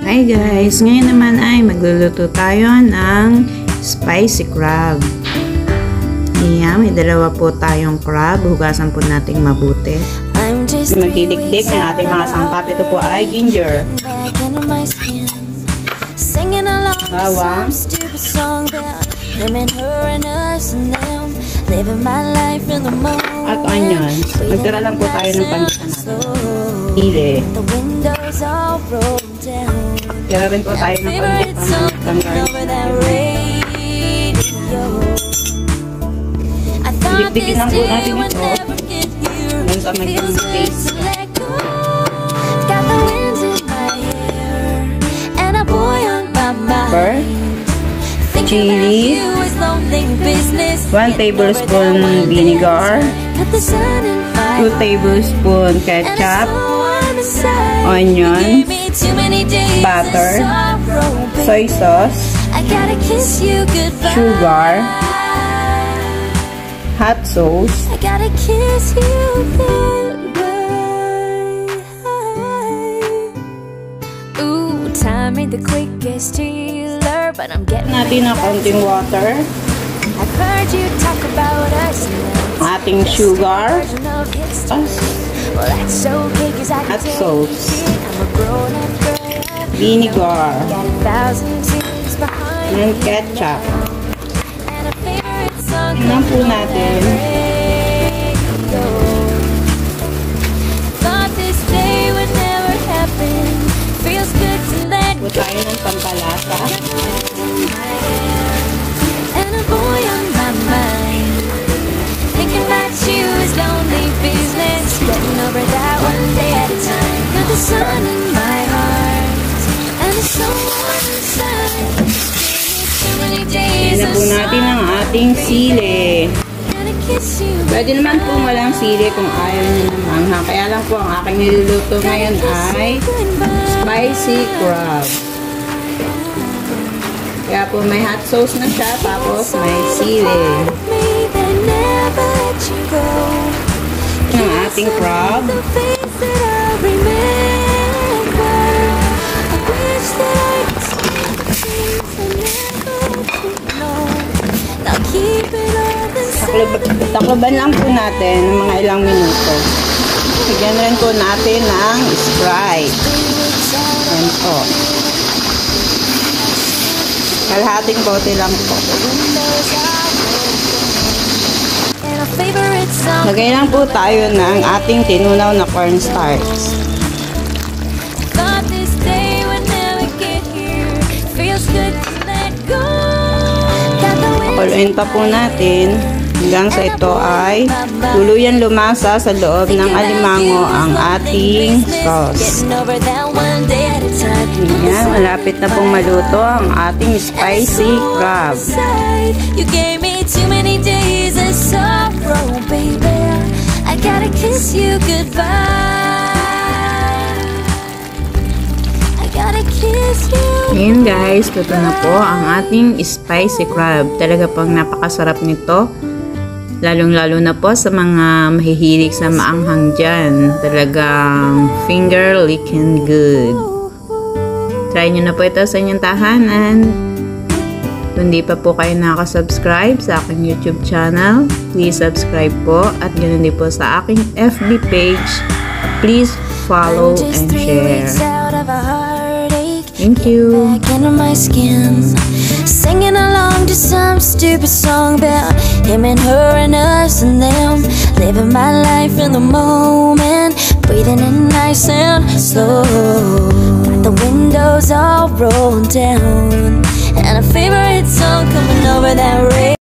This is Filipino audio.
Hi guys! Ngayon naman ay magluluto tayo ng spicy crab. Ayan, may dalawa po tayong crab. Hugasan po natin mabuti. Magdidikdik ng ating mga sangkap. Ito po ay ginger, bawang, at onions. Magtira lang po tayo ng pangitan natin. Ile. Tira rin po tayo ng pangitan. Dikdikin lang po natin ito. Hanggang sa maging taste. Pepper, chili, 1 tablespoon vinegar, 2 tablespoon ketchup, onion, butter, soy sauce, sugar, hot sauce, time ain't the quickest healer, but I'm getting natin ng konting water. I've heard you talk about us. Ating sugar, hot sauce, vinegar, and ketchup. Tingnan po natin. Po tayo ng pampalasa. And a boy on my mind, thinking about you is lonely business, getting over that one day at a time. Got the sun in my heart and the someone inside. Too many days Tingnan po natin ang ating sili. Pwede naman po walang sili kung ayaw nyo ng manghang. Kaya lang po ang aking niluluto ngayon ay spicy crab. Kaya po may hot sauce na siya, tapos may sili. Ang ating crab. Takloban lang po natin ng mga ilang minuto. Bigyan rin po natin ng Sprite. Ayan po. Kalahating bote lang po. Lagay lang po tayo ng ating tinunaw na cornstarch. Pakuluin pa po natin hanggang sa ito ay tuluyan lumasa sa loob ng alimango ang ating sauce. Ayan, malapit na pong maluto ang ating spicy crab. You gave me too many days of sorrow, baby. I gotta kiss you goodbye. I gotta kiss you. Ayan guys, ito na po ang ating spicy crab. Talaga pang napakasarap nito. Lalong-lalo na po sa mga mahihilig sa maanghang dyan. Talagang finger licking good. Try nyo na po ito sa inyong tahanan. Kung di pa po kayo nakasubscribe sa aking YouTube channel, please subscribe po. At ganoon din po sa aking FB page. Please follow and share. Thank you. Singing along to some stupid song about him and her and us and them. Living my life in the moment, breathing in nice and slow. The windows all rolled down and a favorite song coming over that radio.